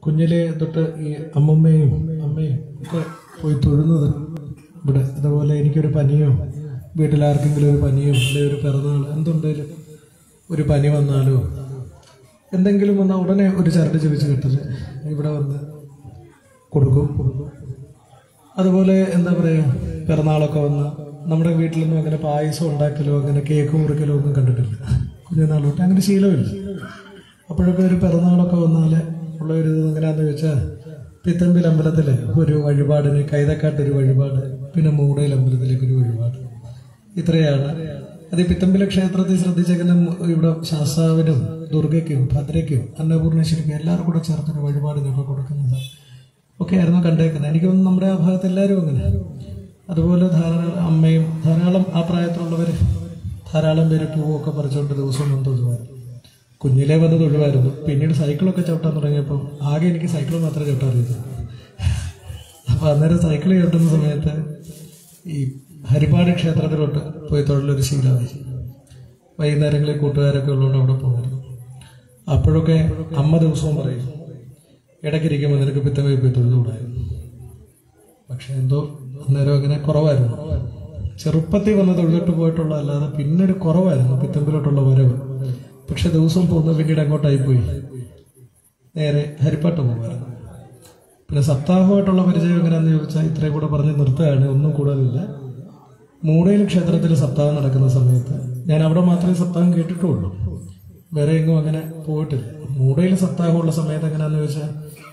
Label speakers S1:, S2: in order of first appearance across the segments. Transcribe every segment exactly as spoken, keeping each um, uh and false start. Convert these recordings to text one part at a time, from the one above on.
S1: കുഞ്ഞിലെ തൊട്ട് ഈ അമ്മമ്മയും അമ്മയും ഒക്കെ പോയി തൊഴുന്നത് ഇവിടെ. അതുപോലെ എനിക്കൊരു പനിയോ വീട്ടിലാർക്കെങ്കിലും ഒരു പനിയോ അല്ലെങ്കിൽ ഒരു പിറന്നാൾ എന്തുണ്ടെങ്കിലും ഒരു പനി വന്നാലോ എന്തെങ്കിലും വന്നാൽ ഉടനെ ഒരു ചരട് ചെവിച്ച് കെട്ടല് ഇവിടെ വന്ന് കൊടുക്കും. അതുപോലെ എന്താ പറയുക, പിറന്നാളൊക്കെ വന്ന് നമ്മുടെ വീട്ടിലൊന്നും അങ്ങനെ പായസം ഉണ്ടാക്കലോ അങ്ങനെ കേക്ക് മുറിക്കലോ ഒന്നും കണ്ടിട്ടില്ല കുഞ്ഞുനാളോട്ട്. അങ്ങനെ ശീലമില്ല. അപ്പോഴൊക്കെ ഒരു പിറന്നാളൊക്കെ വന്നാൽ ഉള്ള ഒരു ഇത് എങ്ങനെയാണെന്ന് വെച്ചാൽ പിത്തമ്പിൽ അമ്പലത്തിൽ ഒരു വഴിപാടിന്, കൈതക്കാട്ടൊരു വഴിപാട്, പിന്നെ മൂടയിൽ അമ്പലത്തിലേക്കൊരു വഴിപാട്, ഇത്രയാണ്. അത് ഈ പിത്തമ്പില ക്ഷേത്രത്തിൽ ശ്രദ്ധിച്ചെങ്കിലും ഇവിടെ ശാസ്താവിനും ദുർഗയ്ക്കും ഭദ്രയ്ക്കും അന്നപൂർണേശ്വരിക്കും എല്ലാവർക്കും കൂടെ ചേർത്തൊരു വഴിപാടിനൊക്കെ കൊടുക്കുന്നത് ഒക്കെ ആയിരുന്നു കണ്ടേക്കുന്നത്. എനിക്ക് തോന്നുന്നു നമ്മുടെ ആ ഭാഗത്ത് എല്ലാവരും അങ്ങനെ. അതുപോലെ ധാരാളം അമ്മയും ധാരാളം ആ പ്രായത്തിലുള്ളവർ ധാരാളം പേര് പൂവൊക്കെ പറിച്ചുകൊണ്ട് ദിവസവും വന്ന് തൊഴുവായിരുന്നു. കുഞ്ഞിലേ വന്ന് തൊഴുവായിരുന്നു. പിന്നീട് സൈക്കിളൊക്കെ ചവിട്ടാൻ തുടങ്ങിയപ്പോൾ ആകെ എനിക്ക് സൈക്കിൾ മാത്രമേ ചവിട്ടാൻ അറിയത്തുള്ളൂ. അപ്പോൾ അന്നേരം സൈക്കിൾ ചവിട്ടുന്ന സമയത്ത് ഈ ഹരിപ്പാട് ക്ഷേത്രത്തിലോട്ട് പോയി തൊഴിലൊരു ശീലമായി. വൈകുന്നേരങ്ങളിൽ കൂട്ടുകാരൊക്കെ ഉള്ളതുകൊണ്ട് അവിടെ പോകുമായിരുന്നു. അപ്പോഴൊക്കെ അമ്മ ദിവസവും പറയും, ഇടയ്ക്കിരിക്കുമ്പോൾ നിനക്ക് പിത്തമ്മയിൽ പോയി തൊഴുതുകൂടായിരുന്നു. പക്ഷെ എന്തോ അന്നേരം അങ്ങനെ കുറവായിരുന്നു. ചെറുപ്പത്തിൽ വന്ന് തൊഴുതിട്ട് പോയിട്ടുള്ള അല്ലാതെ പിന്നീട് കുറവായിരുന്നു പിത്തമ്പിലോട്ടുള്ള വരവ്. പക്ഷെ ദിവസം പോകുന്ന പിന്നീട് അങ്ങോട്ടായി പോയി നേരെ ഹരിപ്പാട്ട് പോകുമായിരുന്നു. പിന്നെ സപ്താഹമായിട്ടുള്ള പരിചയം എങ്ങനെയാണെന്ന് ചോദിച്ചാൽ ഇത്രയും കൂടെ പറഞ്ഞ് നിർത്തുകയാണ്, ഒന്നും കൂടുതലില്ല. മൂടയിൽ ക്ഷേത്രത്തിൽ സപ്താഹം നടക്കുന്ന സമയത്ത് ഞാൻ അവിടെ മാത്രമേ സപ്താഹം കേട്ടിട്ടുള്ളൂ, വേറെ എങ്ങും അങ്ങനെ പോയിട്ടില്ല. മൂടയിൽ സപ്താഹമുള്ള സമയത്ത് എങ്ങനെയാണെന്ന് ചോദിച്ചാൽ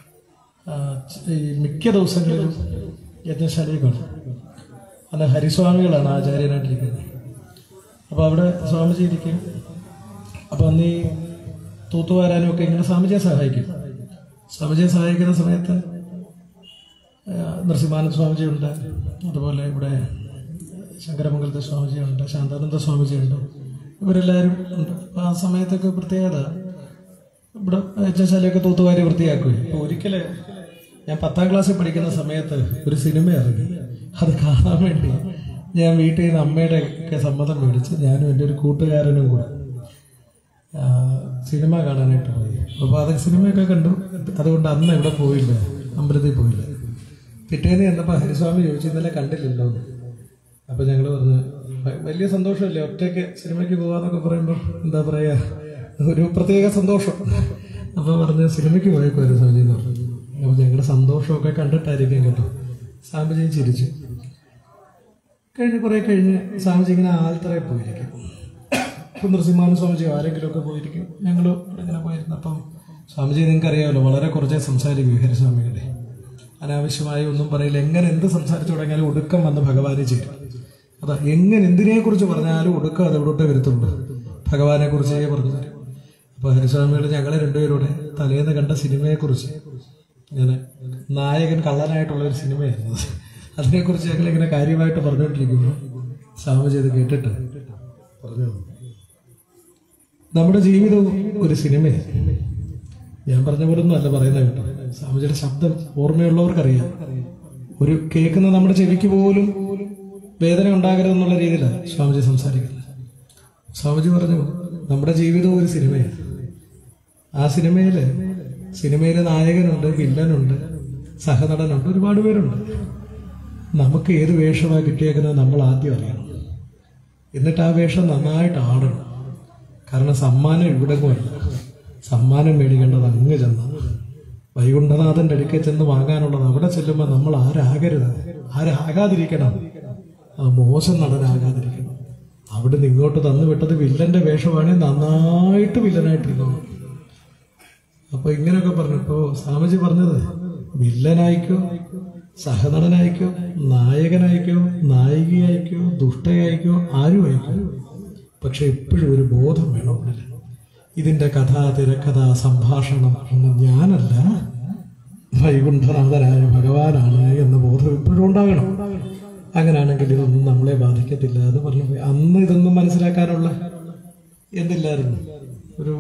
S1: ഈ മിക്ക ദിവസങ്ങളിലും യജ്ഞശാലയിൽ കാണും. അല്ല, ഹരിസ്വാമികളാണ് ആചാര്യനായിട്ടിരിക്കുന്നത്. അപ്പോൾ അവിടെ സ്വാമിജി ഇരിക്കും. അപ്പോൾ അന്ന് ഈ തൂത്തുവാരാനും ഒക്കെ ഇങ്ങനെ സ്വാമിജിയെ സഹായിക്കും. സ്വാമിജിയെ സഹായിക്കുന്ന സമയത്ത് നരസിംഹാനന്ദ സ്വാമിജിയുണ്ട്, അതുപോലെ ഇവിടെ ശങ്കരമംഗലത്തെ സ്വാമിജിയുണ്ട്, ശാന്താനന്ദ സ്വാമിജിയുണ്ട്, ഇവരെല്ലാവരും ഉണ്ട്. അപ്പോൾ ആ സമയത്തൊക്കെ പ്രത്യേകത ഇവിടെ യജ്ഞശാലയൊക്കെ തൂത്തുവാരി വൃത്തിയാക്കുകയും. അപ്പോൾ ഒരിക്കൽ ഞാൻ പത്താം ക്ലാസ്സിൽ പഠിക്കുന്ന സമയത്ത് ഒരു സിനിമ ഇറങ്ങി. അത് കാണാൻ വേണ്ടി ഞാൻ വീട്ടിൽ നിന്ന് അമ്മയുടെ ഒക്കെ സമ്മതം മേടിച്ച് ഞാനും എൻ്റെ ഒരു കൂട്ടുകാരനും കൂടെ സിനിമ കാണാനായിട്ട് പോയി. അപ്പോൾ അത് സിനിമയൊക്കെ കണ്ടു. അതുകൊണ്ട് അന്ന് ഇവിടെ പോയില്ല, അമ്പലത്തിൽ പോയില്ല. പിറ്റേന്ന് ചെന്നപ്പോൾ ഹരിസ്വാമി ചോദിച്ചു, ഇന്നലെ കണ്ടില്ലല്ലോ. അപ്പോൾ ഞങ്ങൾ പറഞ്ഞു, വലിയ സന്തോഷമല്ലേ ഒറ്റയ്ക്ക് സിനിമയ്ക്ക് പോകാന്നൊക്കെ പറയുമ്പോൾ, എന്താ പറയുക, ഒരു പ്രത്യേക സന്തോഷം. അപ്പോൾ പറഞ്ഞ് സിനിമയ്ക്ക് പോയേക്കും ഹരിസ്വാമി എന്ന് പറഞ്ഞു. അപ്പോൾ ഞങ്ങളുടെ സന്തോഷമൊക്കെ കണ്ടിട്ടായിരിക്കും കേട്ടോ. സ്വാമിജി ചിരിച്ചു. കഴിഞ്ഞ് കുറേ കഴിഞ്ഞ് സ്വാമിജി ഇങ്ങനെ ആൽത്തറയിൽ പോയിരിക്കും. ഇപ്പം നരസിംഹാനന്ദ സ്വാമിജി ആരെങ്കിലുമൊക്കെ പോയിരിക്കും. ഞങ്ങൾ ഇങ്ങനെ പോയിരുന്നു. അപ്പം സ്വാമിജി നിങ്ങൾക്കറിയാമല്ലോ, വളരെ കുറച്ചേ സംസാരിക്കും ഹരിസ്വാമികളെ. അനാവശ്യമായി ഒന്നും പറയില്ല. എങ്ങനെ എന്ത് സംസാരിച്ചു തുടങ്ങിയാലും ഒടുക്കം വന്ന് ഭഗവാനെ ചേരും. അതാ, എങ്ങനെ എന്തിനെക്കുറിച്ച് പറഞ്ഞാലും ഒടുക്കം അതെവിടോട്ടേ വരുത്തുള്ളൂ, ഭഗവാനെ കുറിച്ചേ പറഞ്ഞു തരും. അപ്പോൾ ഹരിസ്വാമികൾ ഞങ്ങളെ രണ്ടുപേരുടെ തലേന്ന് കണ്ട സിനിമയെക്കുറിച്ച്, ഇങ്ങനെ നായകൻ കള്ളനായിട്ടുള്ളൊരു സിനിമയായിരുന്നു, അതിനെക്കുറിച്ച് ഞങ്ങളിങ്ങനെ കാര്യമായിട്ട് പറഞ്ഞുകൊണ്ടിരിക്കുന്നു. സ്വാമിജി ഇത് കേട്ടിട്ട് പറഞ്ഞു, നമ്മുടെ ജീവിതവും ഒരു സിനിമയാണ്. ഞാൻ പറഞ്ഞ പോലൊന്നും അല്ല പറയുന്നത് കേട്ടോ. സ്വാമിജിയുടെ ശബ്ദം ഓർമ്മയുള്ളവർക്കറിയാം. ഒരു കേൾക്കുന്ന നമ്മുടെ ചെവിക്ക് പോലും വേദന ഉണ്ടാകരുതെന്നുള്ള രീതിയിലാണ് സ്വാമിജി സംസാരിക്കുന്നത്. സ്വാമിജി പറഞ്ഞു, നമ്മുടെ ജീവിതവും ഒരു സിനിമയാണ്. ആ സിനിമയില് സിനിമയിലെ നായകനുണ്ട്, വില്ലനുണ്ട്, സഹനടനുണ്ട്, ഒരുപാട് പേരുണ്ട്. നമുക്ക് ഏത് വേഷമാണ് കിട്ടിയേക്കുന്നത് നമ്മൾ ആദ്യം അറിയണം. എന്നിട്ട് ആ വേഷം നന്നായിട്ട് ആടണം. കാരണം സമ്മാനം ഇവിടെങ്ങുമല്ല, സമ്മാനം മേടിക്കേണ്ടത് അങ്ങ് ചെന്ന് വൈകുണ്ഠനാഥന്റെ അടുക്കൽ ചെന്ന് വാങ്ങാനുള്ളത് അവിടെ ചെല്ലുമ്പോൾ നമ്മൾ ആരാകരുത്, ആരാകാതിരിക്കണം, ആ മോശം നടനാകാതിരിക്കണം. അവിടുന്ന് ഇങ്ങോട്ട് തന്നു വിട്ടത് വില്ലന്റെ വേഷമാണെങ്കിൽ നന്നായിട്ട് വില്ലനായിട്ടിരുന്നു. അപ്പൊ ഇങ്ങനെയൊക്കെ പറഞ്ഞപ്പോ സ്വാമിജി പറഞ്ഞത്, വില്ലനായിക്കോ, സഹനടനായിക്കോ, നായകനായിക്കോ, നായികയായിക്കോ, ദുഷ്ടയായിക്കോ, ആരും ആയിക്കോ, പക്ഷെ എപ്പോഴും ഒരു ബോധം വേണം. ഇതിന്റെ കഥ, തിരക്കഥ, സംഭാഷണം എന്ന് ഞാനല്ല, വൈകുണ്ഠനാഥനായ ഭഗവാനാണ് എന്ന ബോധം എപ്പോഴും ഉണ്ടാകണം. അങ്ങനെയാണെങ്കിൽ ഇതൊന്നും നമ്മളെ ബാധിക്കത്തില്ല എന്ന് പറഞ്ഞു പോയി. അന്ന് ഇതൊന്നും മനസ്സിലാക്കാനുള്ള എന്തില്ലായിരുന്നു ഒരു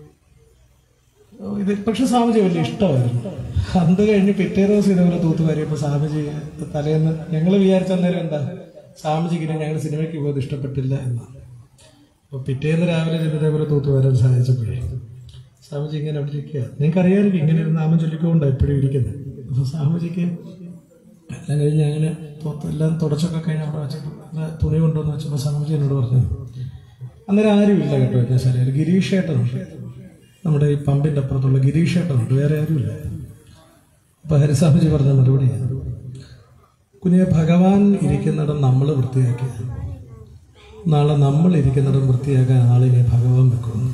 S1: ഇത്. പക്ഷെ സ്വാമിജി വലിയ ഇഷ്ടമായിരുന്നു. അന്ന് കഴിഞ്ഞ് പിറ്റേ ദിവസം ഇതേപോലെ തൂത്തുവാരിയപ്പോൾ സ്വാമിജി തലേന്ന് ഞങ്ങൾ വിചാരിച്ച നേരം എന്താ, സ്വാമിജിക്ക് ഞങ്ങൾ സിനിമയ്ക്ക് പോയത് ഇഷ്ടപ്പെട്ടില്ല എന്നാണ്. അപ്പോൾ പിറ്റേന്ന് രാവിലെ ഇതേപോലെ തൂത്തുവാരാൻ സാധിച്ചപ്പോഴേ സ്വാമിജി ഇങ്ങനെ അവിടെ ഇരിക്കുക. നിങ്ങൾക്കറിയാമായിരിക്കും ഇങ്ങനെ ഒരു നാമം ചൊല്ലിക്കൊണ്ടാണ് എപ്പോഴും ഇരിക്കുന്നത്. അപ്പോൾ സ്വാമിജിക്ക് എല്ലാം കഴിഞ്ഞ് അങ്ങനെ എല്ലാം തുടച്ചൊക്കെ കഴിഞ്ഞ് അവിടെ വെച്ചപ്പോൾ തുണി കൊണ്ടുവന്ന് വെച്ചപ്പോൾ സ്വാമിജി എന്നോട് പറഞ്ഞു, അന്നേരം ആരുമില്ല കേട്ടോ എന്നെ ശരിയാൽ. ഗിരീഷേട്ടനുണ്ട്, നമ്മുടെ ഈ പമ്പിൻ്റെ അപ്പുറത്തുള്ള ഗിരീഷേട്ടനുണ്ട്, വേറെ ആരുമില്ല. അപ്പോൾ ഹരിസ്വാമിജി പറഞ്ഞ മറുപടി, കുഞ്ഞെ ഭഗവാൻ ഇരിക്കുന്നിടം നമ്മൾ വൃത്തിയാക്കി, നാളെ നമ്മൾ ഇരിക്കുന്നിടം വൃത്തിയാക്കാൻ ആളിനെ ഭഗവാൻ വെക്കുന്നു.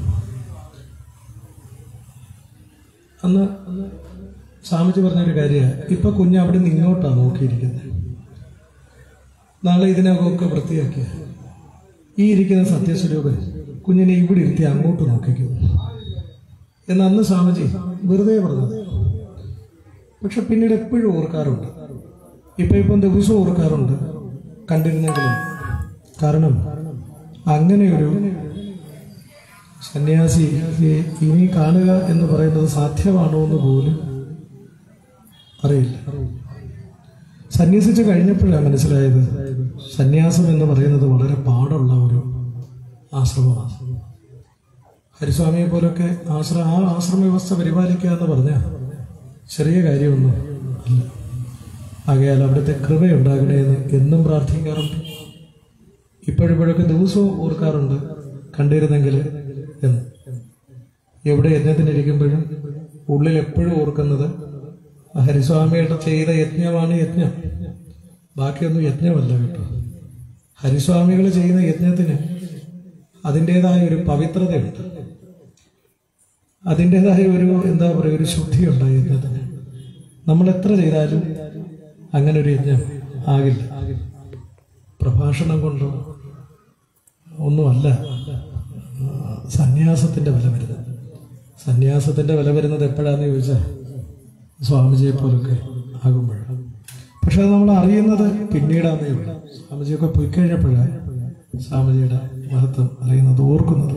S1: അന്ന് സ്വാമിജി പറഞ്ഞൊരു കാര്യമാണ്, ഇപ്പൊ കുഞ്ഞ് അവിടെ നിന്ന് ഇങ്ങോട്ടാണ് നോക്കിയിരിക്കുന്നത്. നാളെ ഇതിനകമൊക്കെ വൃത്തിയാക്കിയ ഈ ഇരിക്കുന്ന സത്യസ്വരൂപൻ കുഞ്ഞിനെ ഇവിടെ ഇരുത്തി അങ്ങോട്ട് നോക്കിക്കും എന്ന് അന്ന് സ്വാമിജി വെറുതെ പറഞ്ഞത്. പക്ഷെ പിന്നീട് എപ്പോഴും ഓർക്കാറുണ്ട്. ഇപ്പൊ ഇപ്പം ദിവസവും ഓർക്കാറുണ്ട് കണ്ടിരുന്നെങ്കിലും. കാരണം അങ്ങനെയൊരു സന്യാസി ഇനി കാണുക എന്ന് പറയുന്നത് സാധ്യമാണോ എന്ന് പോലും അറിയില്ല. സന്യസിച്ച് കഴിഞ്ഞപ്പോഴാണ് മനസ്സിലായത് സന്യാസം എന്ന് പറയുന്നത് വളരെ പാടുള്ള ഒരു ആശ്രമമാണ്. ഹരിസ്വാമിയെ പോലൊക്കെ ആശ്രമ ആ ആശ്രമ വ്യവസ്ഥ പരിപാലിക്കുക എന്ന് പറഞ്ഞാൽ ചെറിയ കാര്യമൊന്നും അല്ല. ആകയാൽ അവിടുത്തെ കൃപയുണ്ടാകണേന്ന് എന്നും പ്രാർത്ഥിക്കാറുണ്ട്. ഇപ്പോഴിപ്പോഴൊക്കെ ദിവസവും ഓർക്കാറുണ്ട് കണ്ടിരുന്നെങ്കിൽ എന്ന്. എവിടെ യജ്ഞത്തിനിരിക്കുമ്പോഴും ഉള്ളിൽ എപ്പോഴും ഓർക്കുന്നത് ഹരിസ്വാമിയുടെ ചെയ്ത യജ്ഞമാണ് യജ്ഞം, ബാക്കിയൊന്നും യജ്ഞമല്ല കേട്ടോ. ഹരിസ്വാമികൾ ചെയ്യുന്ന യജ്ഞത്തിന് അതിൻ്റെതായ ഒരു പവിത്രതയുണ്ട്, അതിൻ്റെതായ ഒരു എന്താ പറയുക ഒരു ശുദ്ധിയുണ്ട് ആ യജ്ഞത്തിന്. നമ്മൾ എത്ര ചെയ്താലും അങ്ങനെ ഒരു യജ്ഞം ആകില്ല. പ്രഭാഷണം കൊണ്ടോ ഒന്നുമല്ല സന്യാസത്തിന്റെ വില വരുന്നത്. സന്യാസത്തിന്റെ വില വരുന്നത് എപ്പോഴാന്ന് ചോദിച്ചാൽ സ്വാമിജിയെ പോലൊക്കെ ആകുമ്പോഴാണ്. പക്ഷെ അത് നമ്മൾ അറിയുന്നത് പിന്നീടാന്നേ ഉള്ളൂ. സ്വാമിജിയൊക്കെ പോയി കഴിഞ്ഞപ്പോഴാണ് സ്വാമിജിയുടെ മഹത്വം അറിയുന്നത്, ഓർക്കുന്നത്.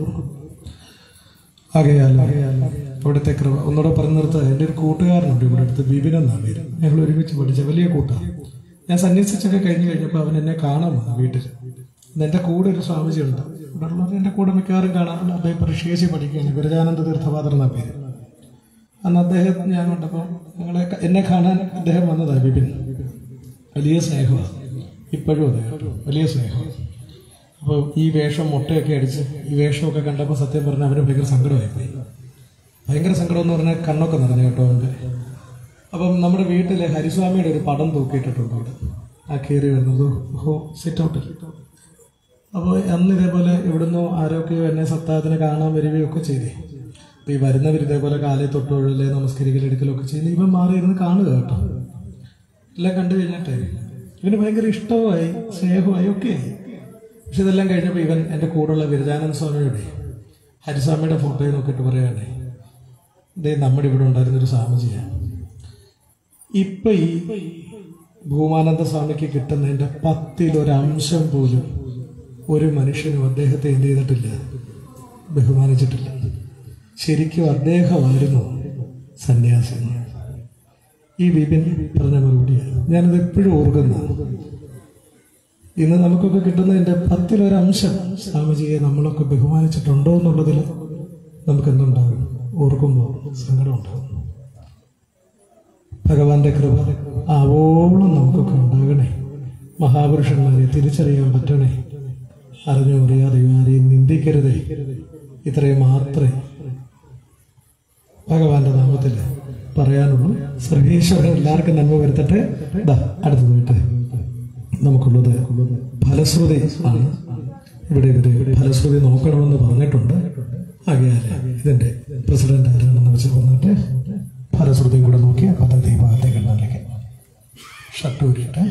S1: ആകയാൽ അവിടുത്തെ കൃപ ഒന്നുകൂടെ പറഞ്ഞു നിർത്തുക. എൻ്റെ ഒരു കൂട്ടുകാരനുണ്ട് ഇവിടെ അടുത്ത്, ബിബിൻ എന്നാണ് പേര്. ഞങ്ങൾ ഒരുമിച്ച് പഠിച്ച വലിയ കൂട്ടാണ്. ഞാൻ സന്യസിച്ചൊക്കെ കഴിഞ്ഞ് കഴിഞ്ഞപ്പോൾ അവൻ എന്നെ കാണാൻ വന്നു വീട്ടിൽ. എൻ്റെ കൂടെ ഒരു സ്വാമിജി ഉണ്ട്, ഇവിടെ ഉള്ളത് എൻ്റെ കൂടെ മിക്കവാറും കാണാറുണ്ട്. അദ്ദേഹം ഇപ്പോൾ ഋഷികേശി പഠിക്കുകയാണ്, ഗുരുജാനന്ദ തീർത്ഥപാദർ എന്ന പേര്. അന്ന് അദ്ദേഹം ഞാൻ കണ്ടപ്പോൾ ഞങ്ങളെ എന്നെ കാണാൻ അദ്ദേഹം വന്നതാണ് ബിബിൻ. വലിയ സ്നേഹമാണ് ഇപ്പോഴും, അദ്ദേഹം വലിയ സ്നേഹമാണ്. അപ്പോൾ ഈ വേഷം മുട്ടയൊക്കെ അടിച്ച് ഈ വേഷമൊക്കെ കണ്ടപ്പോൾ സത്യം പറഞ്ഞാൽ അവന് ഭയങ്കര സങ്കടമായിപ്പോയി. ഭയങ്കര സങ്കടം എന്ന് പറഞ്ഞാൽ കണ്ണൊക്കെ നിറഞ്ഞു കേട്ടോ അവൻ്റെ. അപ്പം നമ്മുടെ വീട്ടിലെ ഹരിസ്വാമിയുടെ ഒരു പടം തൂക്കിയിട്ടിട്ടുണ്ട് അവിടെ, ആ കയറി വരുന്നത് ഹോ സിറ്റ് ഔട്ടിൽ. അപ്പോൾ അന്ന് ഇതേപോലെ ഇവിടുന്ന് ആരോഗ്യമോ എന്നെ സത്താഹത്തിന് കാണാൻ വരികയൊക്കെ ചെയ്തേ. അപ്പം ഈ വരുന്നവർ ഇതേപോലെ കാലേ തൊട്ടുകൊഴലേ നമസ്കരിക്കലെടുക്കലൊക്കെ ചെയ്യുന്ന ഇവൻ മാറിയിരുന്ന് കാണുക കേട്ടോ. എല്ലാം കണ്ടു കഴിഞ്ഞിട്ടേ ഇവന് ഭയങ്കര ഇഷ്ടമായി സ്നേഹമായി ഒക്കെ. പക്ഷെ ഇതെല്ലാം കഴിഞ്ഞപ്പോൾ ഇവൻ എൻ്റെ കൂടെയുള്ള ഗിരിജാനന്ദ സ്വാമിയുടെ ഹരിസ്വാമിയുടെ ഫോട്ടോയിൽ നോക്കിയിട്ട് പറയുകയാണേ, ഇതേ നമ്മുടെ ഇവിടെ ഉണ്ടായിരുന്നൊരു സ്വാമിജിയാണ്. ഇപ്പൊ ഈ ഭൂമാനന്ദ സ്വാമിക്ക് കിട്ടുന്നതിൻ്റെ പത്തിലൊരംശം പോലും ഒരു മനുഷ്യനും അദ്ദേഹത്തെ എന്ത് ചെയ്തിട്ടില്ല, ബഹുമാനിച്ചിട്ടില്ല. ശരിക്കും അദ്ദേഹമായിരുന്നു സന്യാസി. ഈ വിപിൻ പറഞ്ഞ മറുപടിയാണ് ഞാനത് എപ്പോഴും ഓർക്കുന്നത്. ഇന്ന് നമുക്കൊക്കെ കിട്ടുന്നതിൻ്റെ പത്തിലൊരംശം സ്വാമിജിയെ നമ്മളൊക്കെ ബഹുമാനിച്ചിട്ടുണ്ടോ എന്നുള്ളതിൽ നമുക്കെന്തുണ്ടാകും, ഓർക്കുമ്പോൾ സങ്കടമുണ്ടാകും. ഭഗവാന്റെ കൃപ ആവോളം നമുക്കൊക്കെ ഉണ്ടാകണേ. മഹാപുരുഷന്മാരെ തിരിച്ചറിയാൻ പറ്റണേ. അറിഞ്ഞോ അറിയാതെയോ ആരെയും നിന്ദിക്കരുതേ. ഇത്രയും മാത്രമേ ഭഗവാന്റെ നാമത്തിൽ പറയാനുള്ളൂ. സർവീശ്വരൻ എല്ലാവർക്കും നന്മ വരുത്തട്ടെ. അടുത്തത് പോയിട്ട് നമുക്കുള്ളത് ഫലശ്രുതി ആണ്. ഇവിടെ ഇവര് ഫലശ്രുതി നോക്കണമെന്ന് പറഞ്ഞിട്ടുണ്ട്. ആകയാൽ ഇതിന്റെ പ്രസിഡന്റ് ആരാണെന്ന് വെച്ച് വന്നിട്ട് ഫലശ്രുതിയും കൂടെ നോക്കി പദ്ധതി ഭാഗത്തേക്ക് എണ്ണലേക്ക് ഷട്ടൂരിട്ട്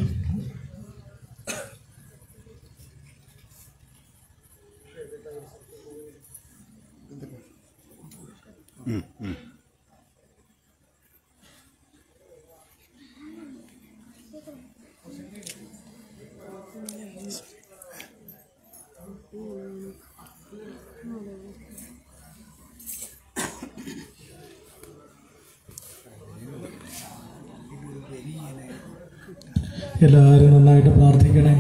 S1: എല്ലാവരും നന്നായിട്ട് പ്രാർത്ഥിക്കണേ.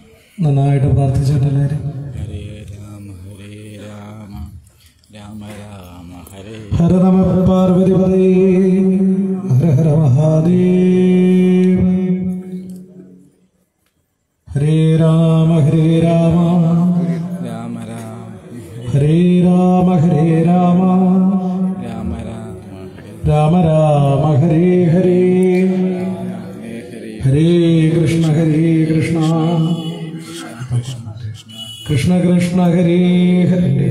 S1: നന്നായിട്ട് പ്രാർത്ഥിച്ചിട്ട് എല്ലാവരും
S2: ഹരേ രാമ ഹരേ രാമ രാമ രാമ
S1: ഹര നമ പാർവതി ഹര ഹര മഹാദേവ. ഹരേ രാമ ഹരേ രാമ
S2: രാമ രാമ
S1: ഹരേ രാമ ഹരേ രാമ
S2: രാമ രാമ
S1: രാമ രാമ ഹരേ ഹരേ. ഹരേ കൃഷ്ണ ഹരേ കൃഷ്ണ കൃഷ്ണ കൃഷ്ണ ഹരേ ഹരേ.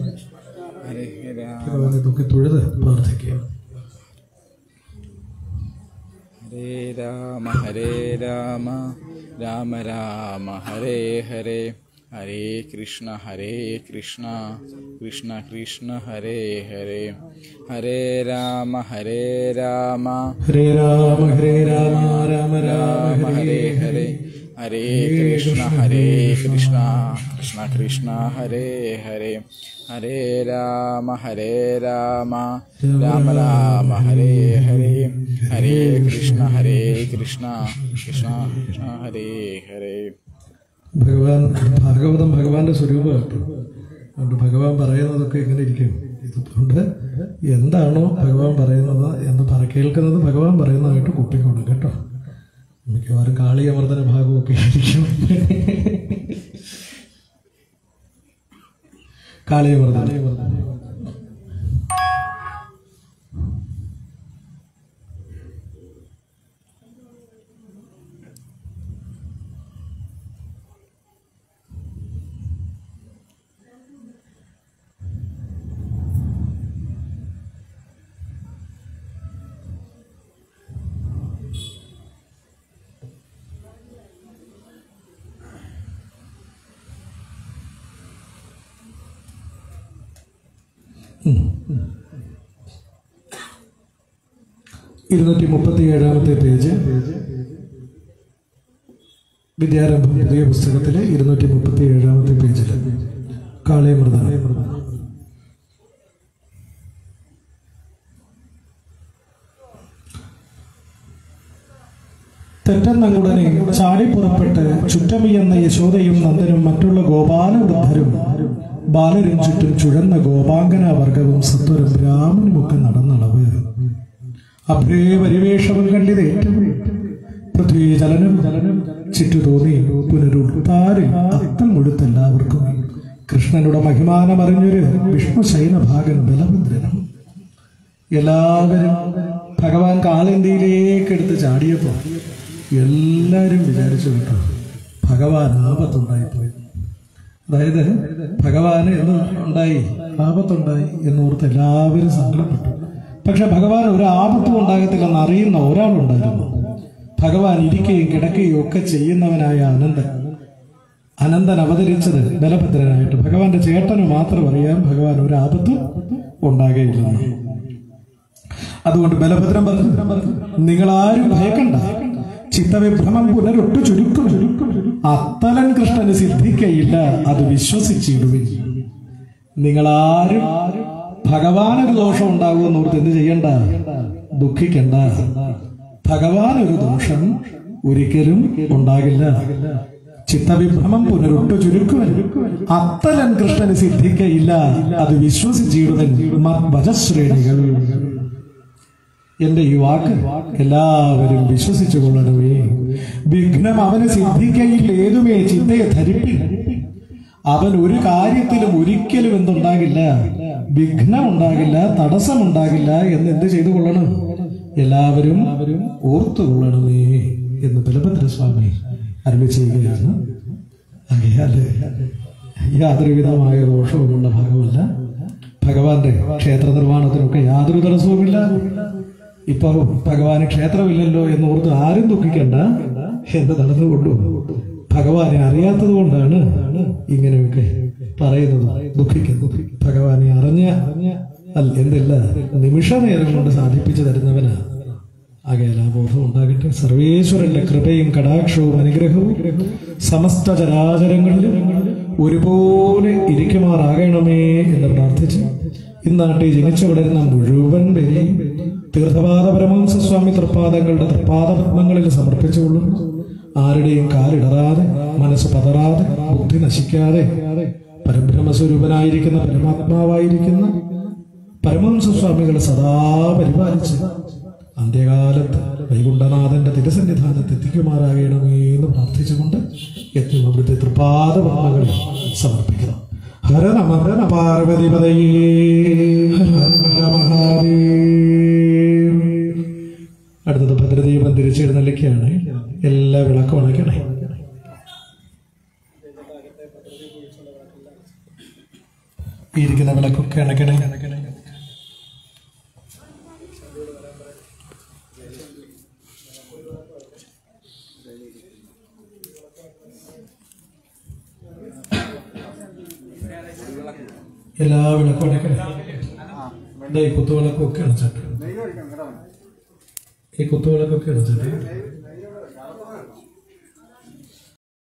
S1: ഇതൊക്കെ തൊഴുത് പ്രാർത്ഥിക്കുക.
S2: ഹരേ രാമ ഹരേ രാമ രാമ രാമ ഹരേ ഹരേ. ഹരേ കൃഷ്ണ ഹരേ കൃഷ്ണ കൃഷ്ണ കൃഷ്ണ ഹരേ ഹരേ. ഹരേ രാമ ഹരേ രാമ
S1: ഹരേ രാമ ഹരേ രാമ രാമ രാമ
S2: ഹരേ ഹരേ. ഹരേ കൃഷ്ണ ഹരേ കൃഷ്ണ കൃഷ്ണ കൃഷ്ണ ഹരേ ഹരേ. ഹരേ രാമ ഹരേ രാമ രാമ രാമ ഹരേ ഹരേ. ഹരേ കൃഷ്ണ ഹരേ കൃഷ്ണ കൃഷ്ണ കൃഷ്ണ ഹരേ ഹരേ.
S1: ഭഗവാൻ ഭാഗവതം ഭഗവാന്റെ സ്വരൂപമായിട്ടു. അതുകൊണ്ട് ഭഗവാൻ പറയുന്നതൊക്കെ ഇങ്ങനെ ഇരിക്കും. ഇതുകൊണ്ട് എന്താണോ ഭഗവാൻ പറയുന്നത് എന്ന് പറ കേൾക്കുന്നത് ഭഗവാൻ പറയുന്നതായിട്ട് കുട്ടിക്കോണം കേട്ടോ. മിക്കവാറും കാളിയമർദ്ദന ഭാഗമൊക്കെ ആയിരിക്കും. കാളിയമർദ്ദന ഇരുന്നൂറ്റി മുപ്പത്തി ഏഴാമത്തെ പേജ്, വിദ്യാരംഭം പുതിയ പുസ്തകത്തിലെ ഇരുന്നൂറ്റി മുപ്പത്തി ഏഴാമത്തെ പേജിൽ കാളിയമർദ്ദനം. തെറ്റന്നങ്ങുടനെ ചാടിപ്പുറപ്പെട്ട് ചുറ്റമിയെന്ന യശോദയും നന്ദനും മറ്റുള്ള ഗോപാലവൃദ്ധരും ബാലരും ചുറ്റും ചുഴന്ന ഗോപാംഗന വർഗവും സത്വരും രാമനുമൊക്കെ നടന്നളവ്. അഭ്രേ പരിവേഷവും കണ്ടിതേറ്റം പൃഥ്വി ചലനം ചലനം ചുറ്റു തോന്നി പുനരുത്താരിൽ അത്തം മുഴുത്തെല്ലാവർക്കും കൃഷ്ണനുടെ മഹിമാനമറിഞ്ഞൊരു വിഷ്ണു ശൈനഭാഗൻ ബലഭദ്രനും. എല്ലാവരും ഭഗവാൻ കാളിന്തിയിലേക്ക് എടുത്ത് ചാടിയപ്പോ എല്ലാവരും വിചാരിച്ചു കേട്ടോ ഭഗവാൻ ആപത്തുണ്ടായിപ്പോയി. അതായത് ഭഗവാന് എന്ന് ഉണ്ടായി ആപത്തുണ്ടായി എന്നോർത്ത് എല്ലാവരും സങ്കടപ്പെട്ടു. പക്ഷെ ഭഗവാൻ ഒരു ആപത്തും ഉണ്ടാകത്തില്ലെന്ന് അറിയുന്ന ഒരാളുണ്ടായിരുന്നു. ഭഗവാൻ ഇരിക്കുകയും കിടക്കുകയും ഒക്കെ ചെയ്യുന്നവനായ അനന്തൻ. അനന്തൻ അവതരിച്ചത് ബലഭദ്രനായിട്ട്. ഭഗവാന്റെ ചേട്ടന് മാത്രം അറിയാം ഭഗവാൻ ഒരു ആപത്തും ഉണ്ടാകുകയില്ലെന്ന്. അതുകൊണ്ട് ബലഭദ്രൻ പറഞ്ഞു, നിങ്ങളാരും ഭയക്കണ്ട, ചിത്തവിഭ്രമം പുനരൊട്ടു ചുരുക്കും. അത്തലൻ കൃഷ്ണന് സിദ്ധിക്കയില്ല, അത് വിശ്വസിച്ചിടുവിൻ. നിങ്ങളാരും ഭഗവാനൊരു ദോഷം ഉണ്ടാകുമെന്ന് ഓർത്ത് എന്ത് ചെയ്യണ്ട, ദുഃഖിക്കണ്ട. ഭഗവാൻ ഒരു ദോഷം ഒരിക്കലും ഉണ്ടാകില്ല. ചിത്തവിഭ്രമം പുനരൊട്ടു ചുരുക്കുവൻ, അത്തലൻ കൃഷ്ണന് സിദ്ധിക്കയില്ല, അത് വിശ്വസിച്ചിടുവൻ വചശ്രേണികൾ. എന്റെ ഈ വാക്ക് എല്ലാവരും വിശ്വസിച്ചു കൊള്ളണമേ. വിഘ്നം അവന് സിദ്ധിക്കയില്ല, ഏതുമേ ചിന്തയെ ധരിപ്പിൽ. അവൻ ഒരു കാര്യത്തിലും ഒരിക്കലും എന്തുണ്ടാകില്ല, വിഘ്നം ഉണ്ടാകില്ല, തടസ്സമുണ്ടാകില്ല എന്ന് എന്ത് ചെയ്തു കൊള്ളണം, എല്ലാവരും ഓർത്തുകൊള്ളണമേ എന്ന് ബലഭദ്രസ്വാമി അരുളി ചെയ്യുകയാണ്. ആകയാല് യാതൊരു വിധമായ ദോഷവുമുള്ള ഭാഗമല്ല. ഭഗവാന്റെ ക്ഷേത്ര നിർമ്മാണത്തിനൊക്കെ യാതൊരു തടസ്സവുമില്ല. ഇപ്പൊ ഭഗവാന് ക്ഷേത്രമില്ലല്ലോ എന്നോർത്ത് ആരും ദുഃഖിക്കണ്ട. എന്ത് നടന്നുകൊണ്ടു ഭഗവാനെ അറിയാത്തത് കൊണ്ടാണ് ഇങ്ങനെയൊക്കെ പറയുന്നത്, ദുഃഖിക്കുന്നത്. ഭഗവാനെ അറിഞ്ഞ അല്ല എന്തില്ല നിമിഷ നേരം കൊണ്ട് സാധിപ്പിച്ചു തരുന്നവനാ. ആകയാൽ ആ ബോധം ഉണ്ടാകട്ടെ. സർവേശ്വരന്റെ കൃപയും കടാക്ഷവും അനുഗ്രഹവും സമസ്ത ചരാചരങ്ങളിലും ഒരുപോലെ ഇരിക്കുമാറാകണമേ എന്ന് പ്രാർത്ഥിച്ച് ഇന്നാട്ടിൽ ജനിച്ചു വളരുന്ന മുഴുവൻ പേരെയും തീർത്ഥപാദ പരമഹംസസ്വാമി തൃപ്പാദങ്ങളുടെ തൃപ്പാദപത്മങ്ങളിൽ സമർപ്പിച്ചുകൊള്ളുന്നു. ആരുടെയും കാലിടറാതെ, മനസ്സ് പതറാതെ, ബുദ്ധി നശിക്കാതെ പരബ്രഹ്മസ്വരൂപനായിരിക്കുന്ന പരമാത്മാവായിരിക്കുന്ന പരമഹംസ സ്വാമികളെ സദാ പരിപാലിച്ച് അന്ത്യകാലത്ത് വൈകുണ്ഠനാഥന്റെ തിരുസന്നിധാനത്ത് എത്തിക്കുമാറാകണമേ എന്ന് പ്രാർത്ഥിച്ചുകൊണ്ട് ഏറ്റവും അവിടുത്തെ തൃപാദ പത്മകളിൽ സമർപ്പിക്കണം. ഹര നമ ഹര പാർവതിപതയേ ഹര ഹര മഹാദേവ്. അടുത്തത് ഭദ്രദീപം തിരിച്ചെഴുന്നള്ളിക്കുകയാണ്. എല്ലാ വിളക്കും അണയ്ക്കണേ. ഇരിക്കുന്ന വിളക്കൊക്കെ അണയ്ക്കണേ. എല്ലാ വിളക്കും അണയ്ക്കണേ. ഈ കുത്തുവിളക്കൊക്കെ അണച്ചിട്ട് ഈ കുത്തുവിളക്കൊക്കെ അണച്ചിട്ട്